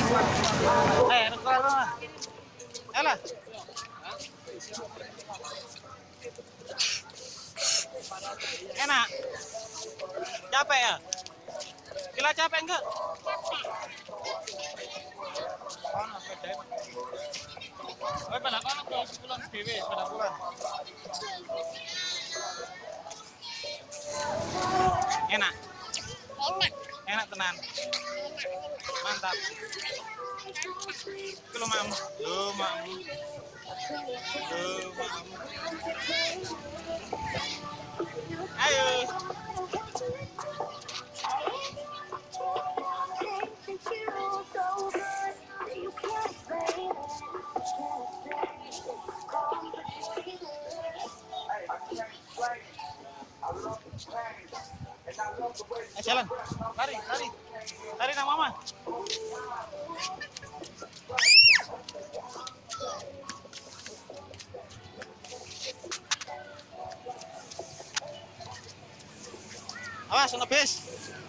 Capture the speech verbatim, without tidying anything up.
Eh, keluar rumah. Alah. Enak. Capek ya? Gila capek enggak? Kono sepeda. Oh, pada kono bro, pulang dhewe, pada pulang. Enak. Enak. Enak tenan. Mantap. Itu lo mamu. Lo mamu. Lo mamu. Ayo. Eh, jalan. Lari, lari. Lari nang mama. Awas, ono bis.